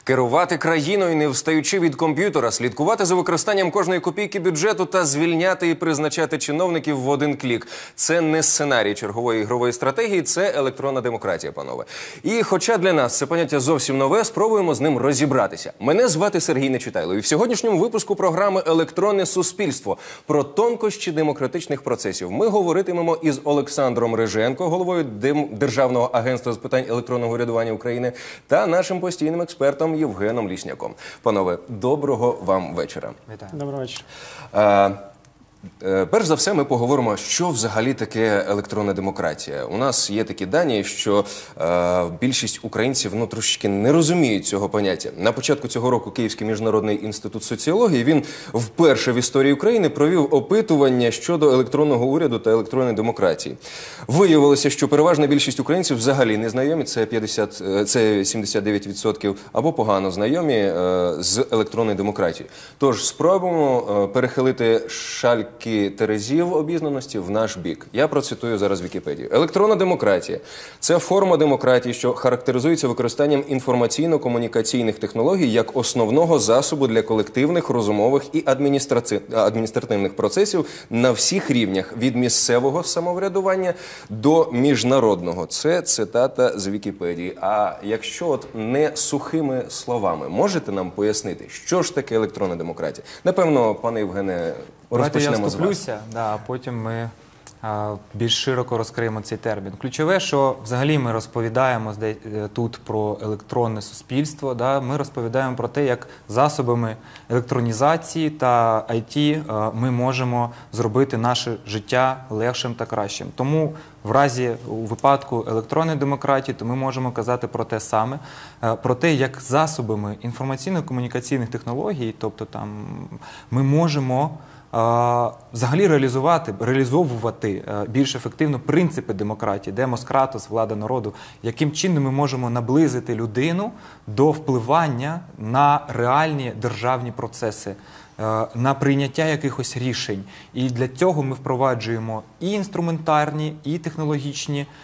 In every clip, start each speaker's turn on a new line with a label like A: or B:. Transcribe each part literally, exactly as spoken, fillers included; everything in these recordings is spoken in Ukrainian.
A: Керувати країною, не встаючи від комп'ютера, слідкувати за використанням кожної копійки бюджету та звільняти і призначати чиновників в один клік – це не сценарій чергової ігрової стратегії, це електронна демократія, панове. І хоча для нас це поняття зовсім нове, спробуємо з ним розібратися. Мене звати Сергій Нечитайло, і в сьогоднішньому випуску програми «Електронне суспільство» про тонкощі демократичних процесів ми говоритимемо із Олександром Риженко, головою Державного агентства з питань електронного урядування України, та нашим постійним експертом Євгеном Лісняком. Панове, доброго вам вечора.
B: Вітаю. Доброго вечора.
A: А, Перш за все, ми поговоримо, що взагалі таке електронна демократія. У нас є такі дані, що е, більшість українців ну, трошки не розуміють цього поняття. На початку цього року Київський міжнародний інститут соціології, він вперше в історії України провів опитування щодо електронного уряду та електронної демократії. Виявилося, що переважна більшість українців взагалі не знайомі, це, п'ятдесят, це сімдесят дев'ять відсотків, або погано знайомі е, з електронною демократією. Тож спробуємо е, перехилити шальк терезів обізнаності в наш бік. Я процитую зараз Вікіпедію. Електронна демократія – це форма демократії, що характеризується використанням інформаційно-комунікаційних технологій як основного засобу для колективних, розумових і адміністративних процесів на всіх рівнях, від місцевого самоврядування до міжнародного. Це цитата з Вікіпедії. А якщо от не сухими словами, можете нам пояснити, що ж таке електронна демократія? Напевно, пане Євгене, розпочнемо.
B: Я вступлюся, да, а потім ми а, більш широко розкриємо цей термін. Ключове, що взагалі ми розповідаємо тут про електронне суспільство, да, ми розповідаємо про те, як засобами електронізації та ай ті а, ми можемо зробити наше життя легшим та кращим. Тому в разі, у випадку електронної демократії, то ми можемо казати про те саме, про те, як засобами інформаційно-комунікаційних технологій, тобто там ми можемо взагалі реалізувати, реалізовувати більш ефективно принципи демократії, демос кратос, влада народу, яким чином ми можемо наблизити людину до впливання на реальні державні процеси, на прийняття якихось рішень. І для цього ми впроваджуємо і інструментарні, і технологічні е,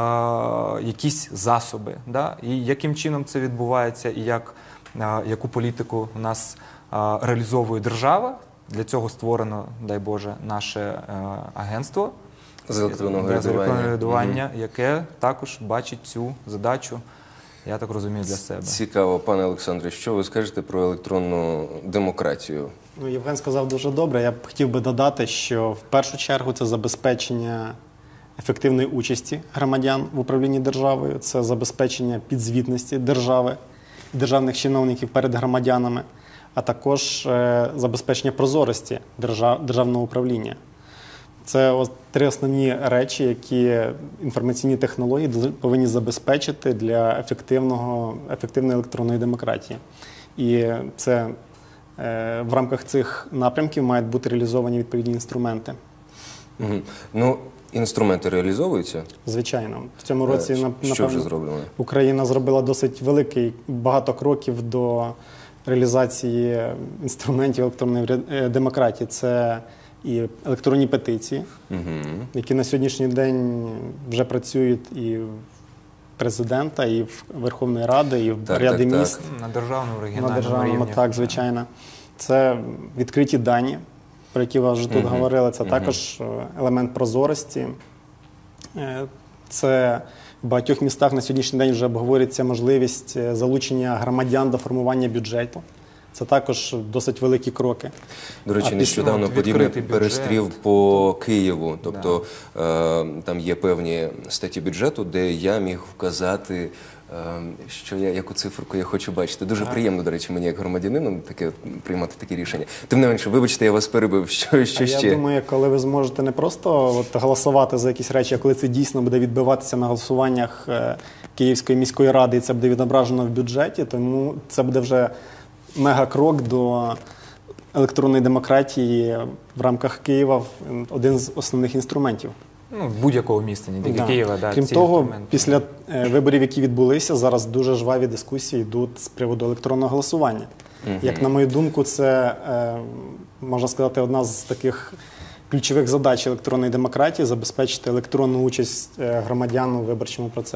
B: якісь засоби. Да? І яким чином це відбувається, і як, е, яку політику у нас е, реалізовує держава. Для цього створено, дай Боже, наше е, агентство
A: з електронного
B: урядування, угу. яке також бачить цю задачу, я так розумію, для себе.
A: Цікаво, пане Олександре, що ви скажете про електронну демократію?
C: Ну, Євген сказав дуже добре. Я б хотів би додати, що в першу чергу це забезпечення ефективної участі громадян в управлінні державою, це забезпечення підзвітності держави, державних чиновників перед громадянами, а також е, забезпечення прозорості держав, державного управління. Це ось три основні речі, які інформаційні технології повинні забезпечити для ефективного, ефективної електронної демократії. І це е, в рамках цих напрямків мають бути реалізовані відповідні інструменти.
A: Угу. Ну, інструменти реалізовуються?
C: Звичайно. В цьому році,
A: е,
C: напевно,
A: що вже зроблено?
C: Україна зробила досить великий, багато кроків до реалізації інструментів електронної демократії. Це і електронні петиції, угу. які на сьогоднішній день вже працюють і в президента, і в Верховної Ради, і в так, ряди
A: так,
C: міст.
B: Так. На державному, регіональному
C: на державному,
B: рівні.
C: Так, звичайно. Це відкриті дані, про які ви вже тут угу. говорили. Це угу. також елемент прозорості. Це в багатьох містах на сьогоднішній день вже обговорюється можливість залучення громадян до формування бюджету. Це також досить великі кроки.
A: До речі, нещодавно подібний перестрів по Києву. Тобто да. е, там є певні статті бюджету, де я міг вказати, е, що я, яку циферку я хочу бачити. Дуже так. приємно, до речі, мені як громадянину таке, приймати такі рішення. Тим не менше, вибачте, я вас перебив. Що, що
C: а
A: ще?
C: Я думаю, коли ви зможете не просто от, голосувати за якісь речі, а коли це дійсно буде відбиватися на голосуваннях е, Київської міської ради, і це буде відображено в бюджеті, тому це буде вже мегакрок до електронної демократії в рамках Києва, один з основних інструментів.
B: Ну, будь-якого міста, не тільки
C: да.
B: Києва. Да,
C: Крім того, після е, виборів, які відбулися, зараз дуже жваві дискусії йдуть з приводу електронного голосування. Угу. Як на мою думку, це, е, можна сказати, одна з таких ключових задач електронної демократії – забезпечити електронну участь громадян у виборчому процесі.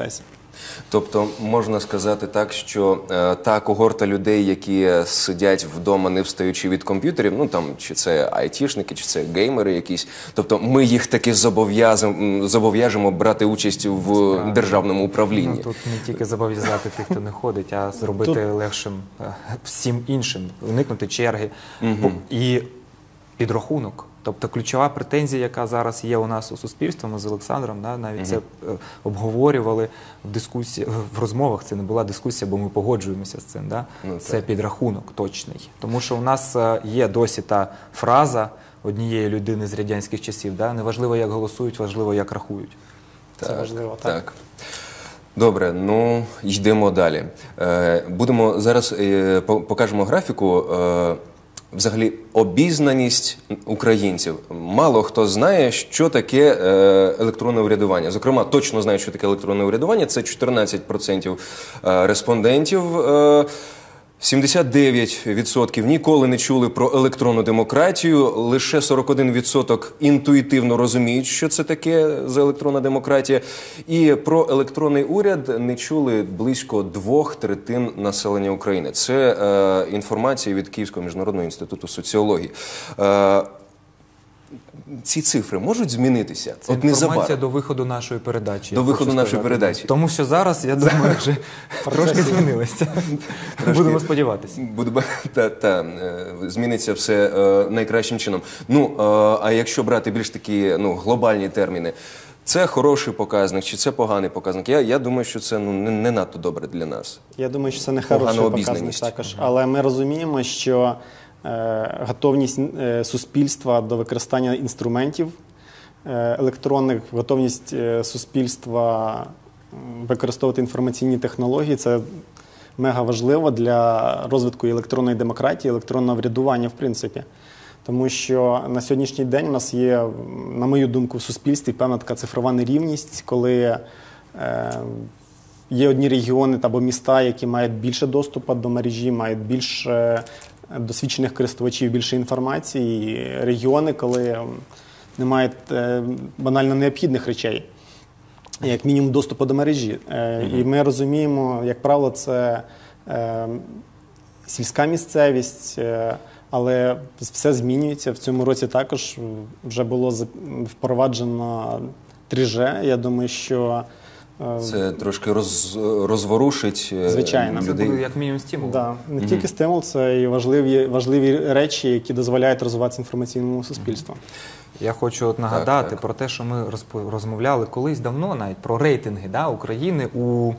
A: Тобто можна сказати так, що е, та когорта людей, які сидять вдома, не встаючи від комп'ютерів, ну там чи це айтішники, чи це геймери якісь, тобто ми їх таки зобов'язуємо зобов'яжемо брати участь в державному управлінні.
B: Ну, тут не тільки зобов'язати тих, хто не ходить, а зробити
C: Тут-
B: легшим е, всім іншим, уникнути черги і підрахунок. Тобто ключова претензія, яка зараз є у нас у суспільстві, ми з Олександром, да, навіть це е, обговорювали в дискусії, в розмовах, це не була дискусія, бо ми погоджуємося з цим. Да?
A: Ну,
B: це
A: так.
B: підрахунок точний. Тому що у нас е, є досі та фраза однієї людини з радянських часів, да? Неважливо, як голосують, важливо, як рахують.
C: Це важливо, так.
A: Так. Добре, ну йдемо далі. Е, будемо зараз е, по- покажемо графіку. Е, Взагалі, обізнаність українців. Мало хто знає, що таке е, електронне урядування. Зокрема, точно знають, що таке електронне урядування. Це чотирнадцять відсотків е, респондентів. Е, сімдесят дев'ять відсотків ніколи не чули про електронну демократію, лише сорок один відсоток інтуїтивно розуміють, що це таке за електронна демократія. І про електронний уряд не чули близько двох третин населення України. Це е, інформація від Київського міжнародного інституту соціології. Е, ці цифри можуть змінитися?
B: Це
A: От
B: інформація
A: незабаром.
B: до виходу нашої передачі.
A: До
B: я
A: виходу
B: хочу
A: нашої
B: сказати.
A: передачі.
B: Тому що зараз, я думаю, вже трошки змінилося. Будемо сподіватися.
A: Буде ба- та, та, е, зміниться все е, найкращим чином. Ну, е, а якщо брати більш такі ну, глобальні терміни, це хороший показник чи це поганий показник? Я, я думаю, що це ну, не, не надто добре для нас.
C: Я думаю, що це не
A: Погана
C: хороший показник
A: обізнаність.
C: також. Але ми розуміємо, що е, готовність е, суспільства до використання інструментів е, електронних, готовність е, суспільства м, використовувати інформаційні технології – це мега важливо для розвитку електронної демократії, електронного врядування, в принципі. Тому що на сьогоднішній день у нас є, на мою думку, в суспільстві певна така цифрова нерівність, коли е, є одні регіони або міста, які мають більше доступу до мережі, мають більше досвідчених користувачів, більше інформації. І регіони, коли не мають е, банально необхідних речей, як мінімум доступу до мережі. Е, і ми розуміємо, як правило, це е, сільська місцевість, е, але все змінюється. В цьому році також вже було за- впроваджено три Ж. Я думаю, що е,
A: Це трошки роз, розворушить е,
C: Звичайно.
B: Це
A: людей.
B: буде як мінімум стимул.
C: да, не тільки стимул, це і важливі, важливі речі, які дозволяють розвиватися інформаційному суспільству.
B: Я хочу от нагадати
A: Так, так.
B: про те, що ми розпо- розмовляли колись давно навіть про рейтинги да, України у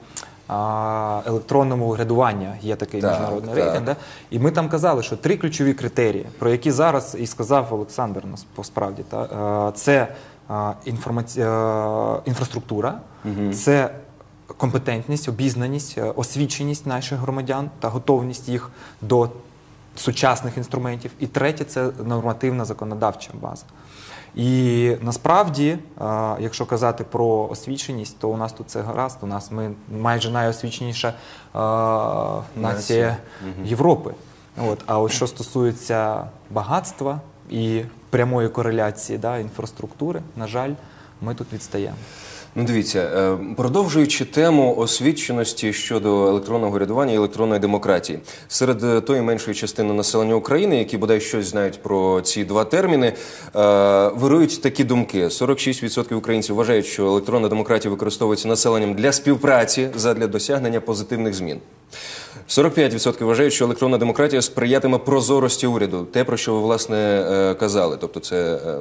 B: а, електронному урядуванні. Є такий
A: Так,
B: міжнародний
A: так.
B: рейтинг. Да? І ми там казали, що три ключові критерії, про які зараз і сказав Олександр нас посправді. Та, а, це а, інформаці... а, інфраструктура, це компетентність, обізнаність, е, освіченість наших громадян та готовність їх до сучасних інструментів. І третє – це нормативна законодавча база. І насправді, а, якщо казати про освіченість, то у нас тут це гаразд. У нас ми майже найосвіченіша а, нація Європи. От. А от що стосується багатства і прямої кореляції да, інфраструктури, на жаль, ми тут відстаємо.
A: Ну, дивіться, е, продовжуючи тему освіченості щодо електронного урядування і електронної демократії, серед е, тої меншої частини населення України, які бодай щось знають про ці два терміни, е, вирують такі думки. сорок шість відсотків українців вважають, що електронна демократія використовується населенням для співпраці задля досягнення позитивних змін. сорок п'ять відсотків вважають, що електронна демократія сприятиме прозорості уряду. Те, про що ви, власне, е, казали. Тобто це... е,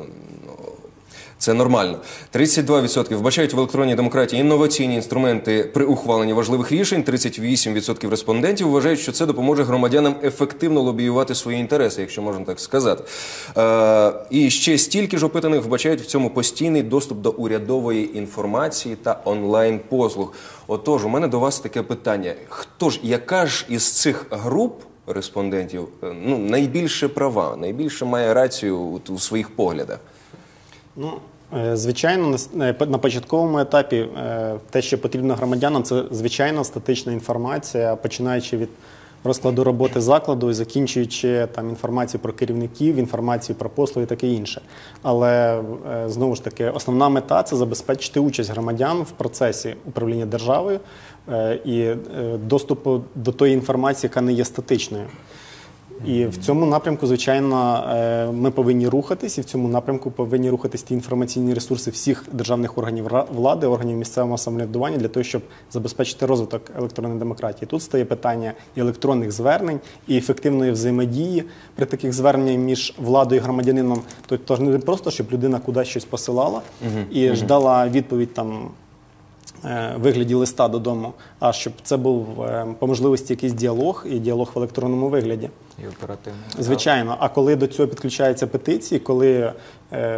A: Це нормально. тридцять два відсотки вбачають в електронній демократії інноваційні інструменти при ухваленні важливих рішень. тридцять вісім відсотків респондентів вважають, що це допоможе громадянам ефективно лобіювати свої інтереси, якщо можна так сказати. Е, і ще стільки ж опитаних вбачають в цьому постійний доступ до урядової інформації та онлайн-послуг. Отож, у мене до вас таке питання. Хто ж, яка ж із цих груп респондентів е, ну, найбільше права, найбільше має рацію у, у своїх поглядах?
C: Ну, е, звичайно, на с- е, на початковому етапі е, те, що потрібно громадянам, це звичайно статична інформація, починаючи від розкладу роботи закладу, і закінчуючи там інформацію про керівників, інформацію про послуги і таке інше. Але е, знову ж таки, основна мета – це забезпечити участь громадян в процесі управління державою е, і е, доступу до тої інформації, яка не є статичною. І в цьому напрямку, звичайно, е, ми повинні рухатись, і в цьому напрямку повинні рухатись ті інформаційні ресурси всіх державних органів влади, органів місцевого самоврядування для того, щоб забезпечити розвиток електронної демократії. Тут стає питання і електронних звернень, і ефективної взаємодії при таких зверненнях між владою і громадянином. Тобто не просто, щоб людина кудись щось посилала uh-huh. і uh-huh. ждала відповідь там в вигляді листа додому, а щоб це був по можливості якийсь діалог, і діалог в електронному вигляді.
B: І оперативно.
C: Звичайно. А коли до цього підключаються петиції, коли е,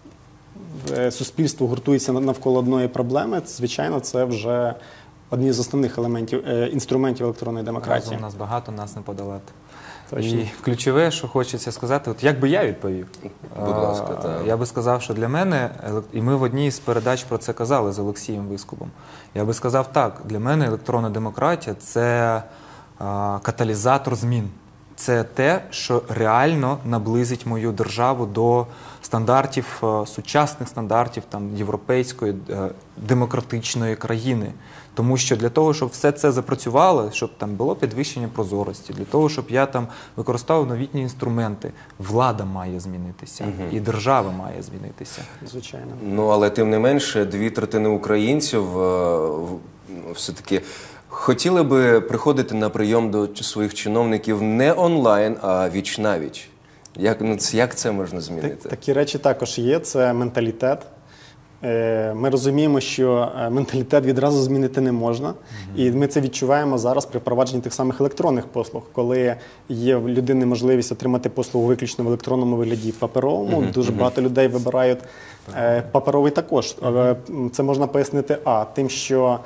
C: суспільство гуртується навколо одної проблеми, звичайно, це вже одні з основних елементів, е, інструментів електронної демократії.
B: Разом нас багато, нас не подолати.
C: Точно.
B: І ключове, що хочеться сказати, от як би я відповів?
A: Будь ласка, так.
B: Я би сказав, що для мене, і ми в одній з передач про це казали з Олексієм Вискубом, я би сказав так, для мене електронна демократія – це а, каталізатор змін. Це те, що реально наблизить мою державу до стандартів, сучасних стандартів там, європейської демократичної країни. Тому що для того, щоб все це запрацювало, щоб там було підвищення прозорості, для того, щоб я там використовував новітні інструменти, влада має змінитися, угу. і держава має змінитися.
C: Звичайно.
A: Ну, але тим не менше, дві третини українців е, все-таки хотіли би приходити на прийом до своїх чиновників не онлайн, а віч-навіч. Як, ну, як це можна змінити?
C: Так, такі речі також є, це менталітет. Ми розуміємо, що менталітет відразу змінити не можна, mm-hmm. і ми це відчуваємо зараз при впровадженні тих самих електронних послуг, коли є в людини можливість отримати послугу виключно в електронному вигляді, в паперовому. Mm-hmm. Дуже багато людей вибирають mm-hmm. паперовий також. Mm-hmm. Це можна пояснити, а, тим, що,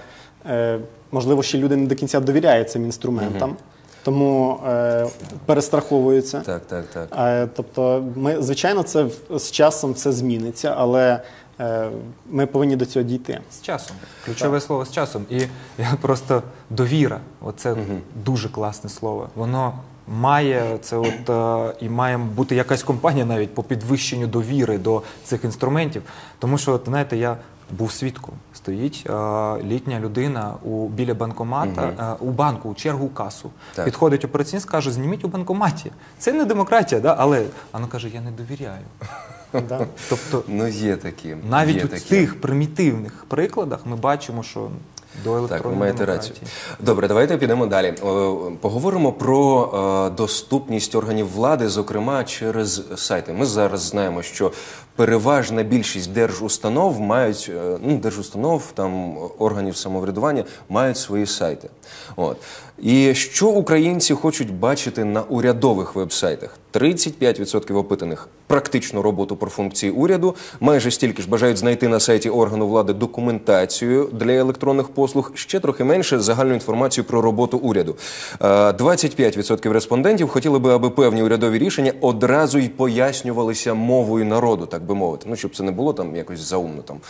C: можливо, ще люди не до кінця довіряють цим інструментам. Mm-hmm. Тому е, перестраховуються.
A: Так, так, так.
C: Е, тобто, ми, звичайно, це з часом все зміниться, але е, ми повинні до цього дійти.
B: З часом. Ключове так. слово з часом. І я просто довіра. Оце угу. дуже класне слово. Воно має це от е, і має бути якась компанія навіть по підвищенню довіри до цих інструментів. Тому що, от, знаєте, я був свідком. Стоїть е, літня людина у, біля банкомата, угу. е, у банку, у чергу, у касу. Так. Підходить операційний, каже, зніміть у банкоматі. Це не демократія, да? Але вона каже, я не довіряю.
C: Да.
A: Тобто, ну, є такі.
B: Навіть
A: є
B: у
A: такі.
B: цих примітивних прикладах ми бачимо, що до електронної
A: так, ви маєте
B: демократії.
A: рацію. Добре, давайте підемо далі. Поговоримо про доступність органів влади, зокрема через сайти. Ми зараз знаємо, що переважна більшість держустанов мають, ну, держустанов, там, органів самоврядування мають свої сайти. От. І що українці хочуть бачити на урядових веб-сайтах? тридцять п'ять відсотків опитаних практичну роботу про функції уряду, майже стільки ж бажають знайти на сайті органу влади документацію для електронних послуг, ще трохи менше загальну інформацію про роботу уряду. двадцять п'ять відсотків респондентів хотіли би, аби певні урядові рішення одразу й пояснювалися мовою народу, так би мовити. Ну, щоб це не було там якось заумно там.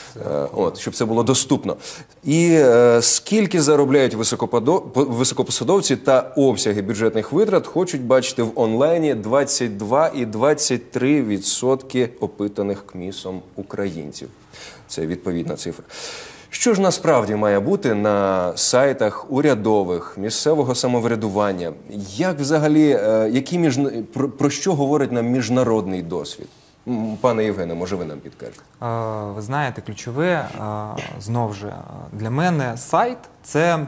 A: От, щоб це було доступно. І е, скільки заробляють високопосадовці та обсяги бюджетних витрат хочуть бачити в онлайні двадцять два і двадцять три відсотки опитаних КМІСом українців. Це відповідна цифра. Що ж насправді має бути на сайтах урядових, місцевого самоврядування? Як взагалі, е, які між... про, про що говорить нам міжнародний досвід? Пане Євгене, може ви нам підкажете?
B: Ви знаєте, ключове, знов же, для мене сайт – це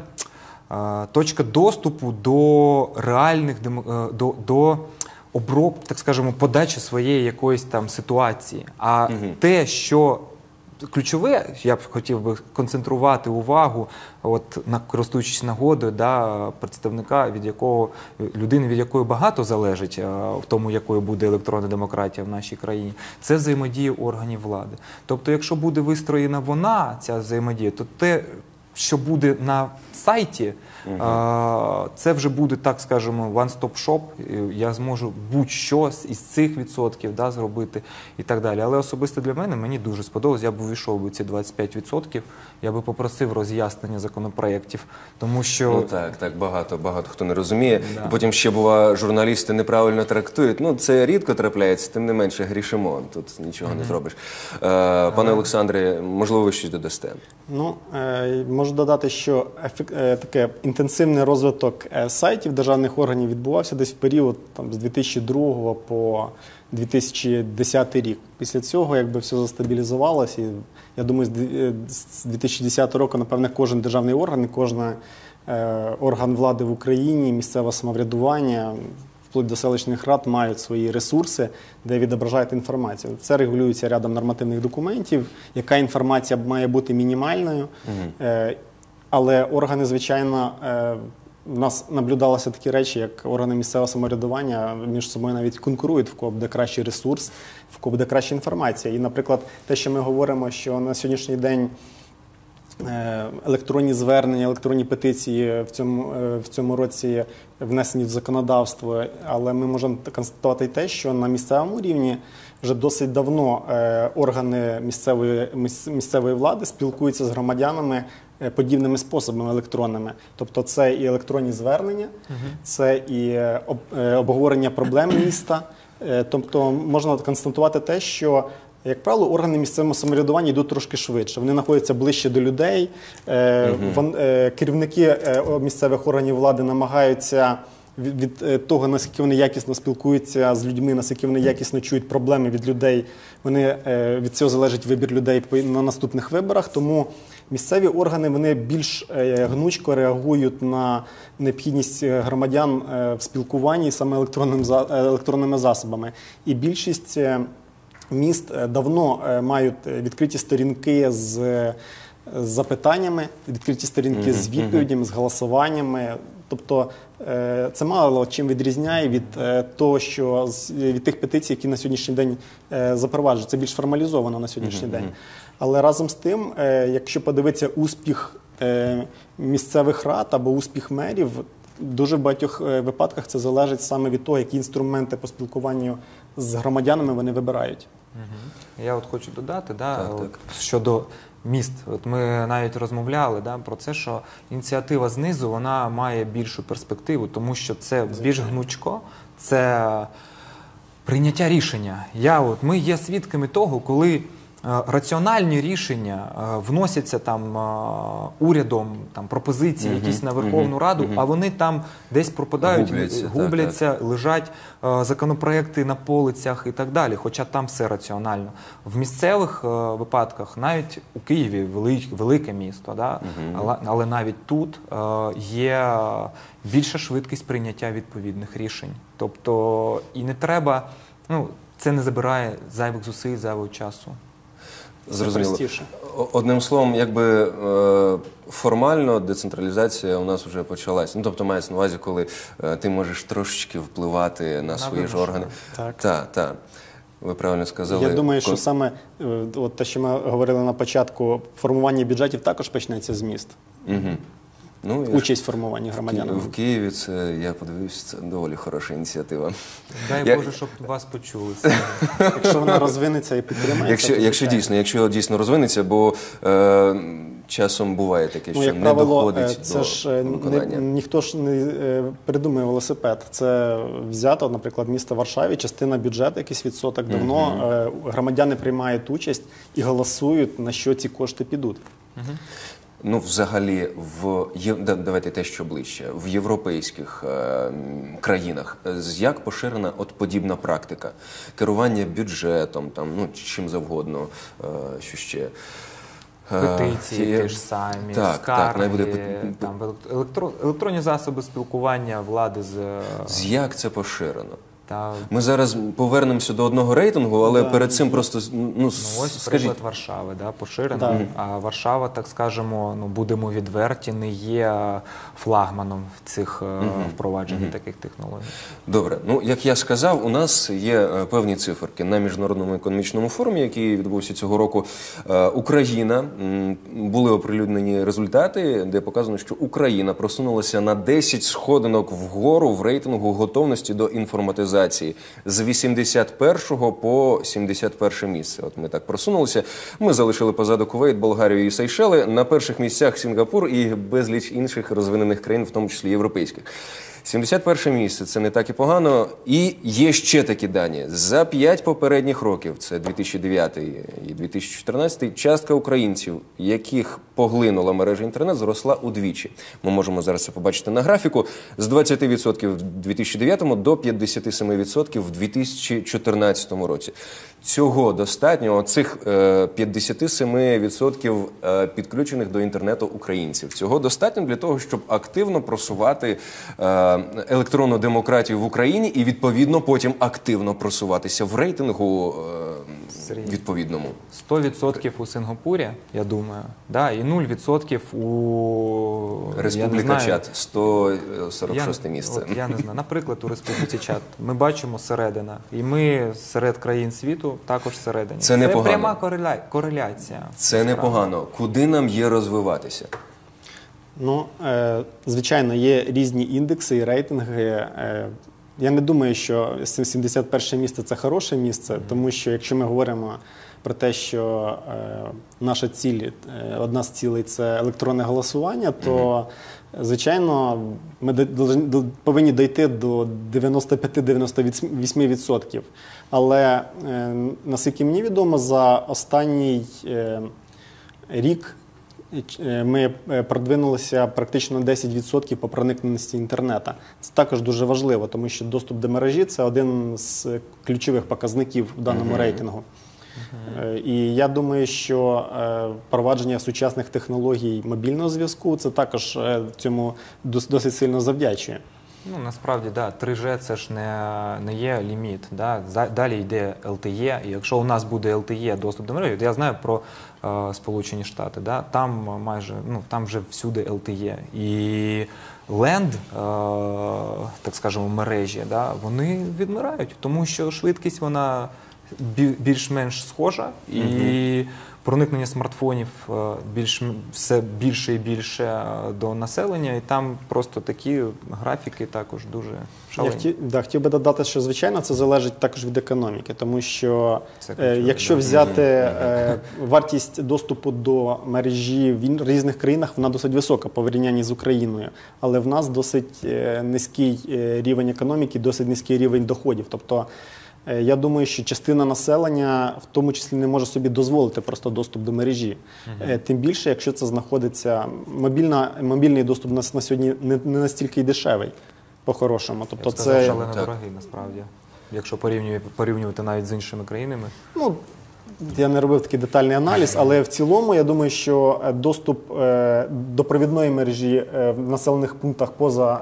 B: точка доступу до реальних, до, до оброб, так скажемо, подачі своєї якоїсь там ситуації. А угу. те, що ключове, я б хотів би концентрувати увагу, от, користуючись нагодою, да, представника, від якого, людини, від якої багато залежить в тому, якою буде електронна демократія в нашій країні, це взаємодія органів влади. Тобто, якщо буде вистроєна вона, ця взаємодія, то те, що буде на сайті, а, це вже буде, так скажемо, one-stop-shop. Я зможу будь-що із цих відсотків, да, зробити і так далі. Але особисто для мене мені дуже сподобалось. Я б увійшов би ці двадцять п'ять відсотків. Я би попросив роз'яснення законопроєктів, тому що...
A: Ну так, так, багато, багато хто не розуміє.
B: Да.
A: І потім ще, бува, журналісти неправильно трактують. Ну, це рідко трапляється, тим не менше грішимо. Тут нічого не зробиш. Е, пане Олександре, можливо, ви щось додасте?
C: Ну, е, можу додати, що ефек- е, таке інтенсивний розвиток е, сайтів державних органів відбувався десь в період там, з дві тисячі другого по дві тисячі десятий рік. Після цього якби все застабілізувалося. І, я думаю, з дві- е, з дві тисячі десятого року, напевне, кожен державний орган і кожен е, орган влади в Україні, місцеве самоврядування, вплоть до селищних рад, мають свої ресурси, де відображають інформацію. Це регулюється рядом нормативних документів, яка інформація має бути мінімальною. Е, але органи, звичайно, е, в нас наблюдалися такі речі, як органи місцевого самоврядування між собою навіть конкурують, в кого буде кращий ресурс, в кого буде краща інформація. І, наприклад, те, що ми говоримо, що на сьогоднішній день е, електронні звернення, електронні петиції в цьому, е, в цьому році внесені в законодавство, але ми можемо констатувати й те, що на місцевому рівні вже досить давно е, органи місцевої, міс- місцевої влади спілкуються з громадянами е, подібними способами електронними. Тобто це і електронні звернення, це і е, об- е, обговорення проблем міста. Е, Тобто можна констатувати те, що, як правило, органи місцевого самоврядування йдуть трошки швидше. Вони знаходяться ближче до людей. Е, вон- е, Керівники е, о- місцевих органів влади намагаються від, від е, того, наскільки вони якісно спілкуються з людьми, наскільки вони якісно чують проблеми від людей. Вони, е, від цього залежить вибір людей по- на наступних виборах. Тому місцеві органи вони більш е, гнучко реагують на необхідність громадян е, в спілкуванні саме електронним, за- е, електронними засобами. І більшість е, міст е, давно е, мають е, відкриті сторінки з е, з запитаннями, відкриті сторінки з відповідями, з голосуваннями. Тобто е, це мало чим відрізняє від е, того, що з- від тих петицій, які на сьогоднішній день е, запроваджують. Це більш формалізовано на сьогоднішній день. Але разом з тим, е, якщо подивитися успіх е, місцевих рад або успіх мерів, в дуже багатьох е, випадках це залежить саме від того, які інструменти по спілкуванню з громадянами вони вибирають.
B: Я от хочу додати, да,
A: Так,
B: от
A: так.
B: щодо міст. От ми навіть розмовляли, да, про це, що ініціатива знизу вона має більшу перспективу, тому що це більш гнучко, це прийняття рішення. Я, от, ми є свідками того, коли е, раціональні рішення е, вносяться там е, урядом, там пропозиції якісь на Верховну Раду, а вони там десь пропадають,
A: Губляться, так,
B: губляться, лежать е, законопроекти на полицях і так далі, хоча там все раціонально. В місцевих е, випадках, навіть у Києві вели- велике місто, да? але, але навіть тут е, є більша швидкість прийняття відповідних рішень. Тобто і не треба, ну, це не забирає зайвих зусиль, зайвого часу.
A: Зрозуміло.
C: простіше.
A: О- Одним словом, якби е, формально децентралізація у нас вже почалась. Ну, тобто мається на увазі, коли е, ти можеш трошечки впливати на, свої ж
B: вимушено.
A: органи.
C: Так.
A: Так, так. Ви правильно сказали.
C: Я думаю, що
A: Кон-
C: саме е, от те, що ми говорили на початку, формування бюджетів також почнеться з міст.
A: Мгм. Ну, я ж-
C: Участь в формуванні громадянами.
A: в Києві це, я подивився, це доволі хороша ініціатива.
B: Дай
A: Я-
B: Боже, щоб вас почули.
C: Якщо вона розвинеться і підтримається,
A: Якщо,
C: то,
A: якщо
C: звичайно.
A: дійсно, якщо дійсно розвинеться, бо е, часом буває таке,
C: Ну,
A: що
C: як
A: не
C: правило,
A: доходить
C: е, це
A: до
C: ж е, не,
A: виконання.
C: ніхто ж не е, придумує велосипед. Це взято, наприклад, місто Варшаві, частина бюджету, якийсь відсоток давно. е, Громадяни приймають участь і голосують, на що ці кошти підуть.
A: Ну, взагалі, в є- да- давайте те, що ближче, в європейських е, м, країнах е, з- як поширена от подібна практика керування бюджетом, там ну чим завгодно, е, що ще. Е,
B: Петиції
A: є-
B: ті ж самі,
A: так,
B: скарги,
A: так, навіть буде пет-
B: там, електро- електронні засоби спілкування влади з...
A: з як це поширено?
B: Та,
A: Ми зараз повернемося до одного рейтингу, але
C: Да.
A: перед цим просто, ну,
B: ну, ось
A: скажіть.
B: приклад Варшави, да, поширено.
C: Да.
B: А Варшава, так скажемо, ну, будемо відверті, не є флагманом в цих е, впровадженні таких технологій.
A: Добре, ну як я сказав, у нас є е, певні циферки на міжнародному економічному форумі, який відбувся цього року. Е, Україна, м, були оприлюднені результати, де показано, що Україна просунулася на десять сходинок вгору в рейтингу готовності до інформатизації з вісімдесят першого по сімдесят перше місце. От ми так просунулися. Ми залишили позаду Кувейт, Болгарію і Сейшели. На перших місцях Сінгапур і безліч інших розвинених країн, в тому числі європейських. сімдесят перше місце – це не так і погано. І є ще такі дані. За п'ять попередніх років, це дві тисячі дев'ятий і дві тисячі чотирнадцятий, частка українців, яких поглинула мережа інтернет, зросла удвічі. Ми можемо зараз це побачити на графіку. З двадцяти відсотків в дві тисячі дев'ятому до п'ятдесяти семи відсотків в дві тисячі чотирнадцятому році. Цього достатньо, цих е, п'ятдесят сім відсотків е, підключених до інтернету українців. Цього достатньо для того, щоб активно просувати е, електронну демократію в Україні і, відповідно, потім активно просуватися в рейтингу е, відповідному.
B: сто відсотків у Сингапурі, я думаю, да, і нуль відсотків у
A: Республіка Чад, сто сорок
B: Я,
A: шосте місце.
B: От, я не знаю. Наприклад, у Республіці Чад ми бачимо середина, і ми серед країн світу також всередині.
A: Це непогано.
B: пряма кореля... кореляція.
A: Це
B: насправді.
A: непогано. Куди нам є розвиватися?
C: Ну, е, звичайно, є різні індекси і рейтинги. Е, я не думаю, що сімдесят перше місце – це хороше місце, тому що якщо ми говоримо про те, що е, наша ціль, е, одна з цілей – це електронне голосування, то, звичайно, ми до- должен- повинні дійти до дев'яносто п'ять - дев'яносто вісім відсотків. Але, е, наскільки мені відомо, за останній е, рік ми продвинулися практично на десять відсотків по проникненості інтернету. Це також дуже важливо, тому що доступ до мережі – це один з ключових показників в даному рейтингу. Е, І я думаю, що е, впровадження сучасних технологій мобільного зв'язку – це також е, цьому дос- досить сильно завдячує.
B: Ну, насправді, да, три Ж це ж не, не є ліміт. Да? За- Далі йде Ел Те Є, і якщо у нас буде Ел Те Є, доступ до мережі, то я знаю про е, Сполучені Штати, да? Там майже, ну, там вже всюди Ел Те Є. І ленд, е, так скажемо, мережі, да, вони відмирають, тому що швидкість, вона бі- більш-менш схожа, і проникнення смартфонів е, більш, все більше і більше е, до населення, і там просто такі графіки також дуже
C: Я
B: шалені.
C: хотів, да, хотів би додати, що, звичайно, це залежить також від економіки, тому що
B: Це
C: е,
B: ключове,
C: якщо
B: да.
C: взяти е, вартість доступу до мережі в ін- різних країнах, вона досить висока по порівнянні з Україною, але в нас досить е, низький е, рівень економіки, досить низький рівень доходів. Тобто, е, я думаю, що частина населення в тому числі не може собі дозволити просто доступ до мережі. Е, Тим більше, якщо це знаходиться, мобільна, мобільний доступ у нас на сьогодні не, не настільки й дешевий. По-хорошому. Тобто
B: Я б сказав,
C: це,
B: шалено
A: так.
B: дорогий, насправді. Якщо порівнювати, порівнювати навіть з іншими країнами.
C: ну, я не робив такий детальний аналіз, але в цілому я думаю, що е, доступ е, до провідної мережі е, в населених пунктах поза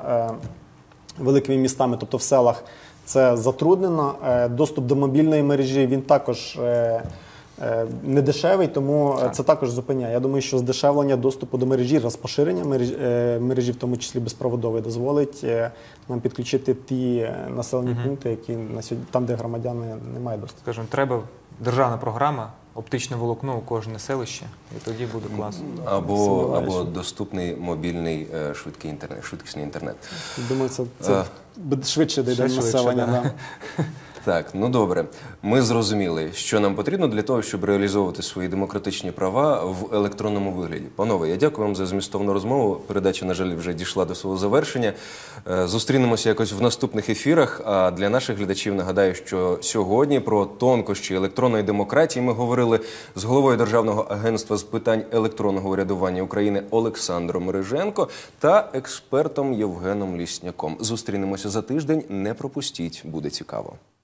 C: е, великими містами, тобто в селах, це затруднено. Е, Доступ до мобільної мережі, він також е, е, не дешевий, тому е,
B: Так.
C: це також зупиняє. Я думаю, що здешевлення доступу до мережі, розпоширення мережі, е, мережі, в тому числі безпроводової, дозволить е, нам підключити ті е, населені пункти, які на сьогодні, там, де громадяни не мають доступу.
B: Скажімо, треба державна програма, оптичне волокно у кожне селище, і тоді буде класно.
A: Або,
C: Сумніваюся.
A: або доступний мобільний е, швидкий інтернет, швидкісний інтернет.
C: Думаю, це, це
A: Е,
C: буде швидше дійде до
B: швидше,
C: населення.
B: да.
C: Да.
A: Так, ну добре. Ми зрозуміли, що нам потрібно для того, щоб реалізовувати свої демократичні права в електронному вигляді. Панове, я дякую вам за змістовну розмову. Передача, на жаль, вже дійшла до свого завершення. Е, Зустрінемося якось в наступних ефірах. А для наших глядачів нагадаю, що сьогодні про тонкощі електронної демократії ми говорили з головою Державного агентства з питань електронного урядування України Олександром Мереженко та експертом Євгеном Лісняком. Зустрінемося за тиждень. Не пропустіть, буде цікаво.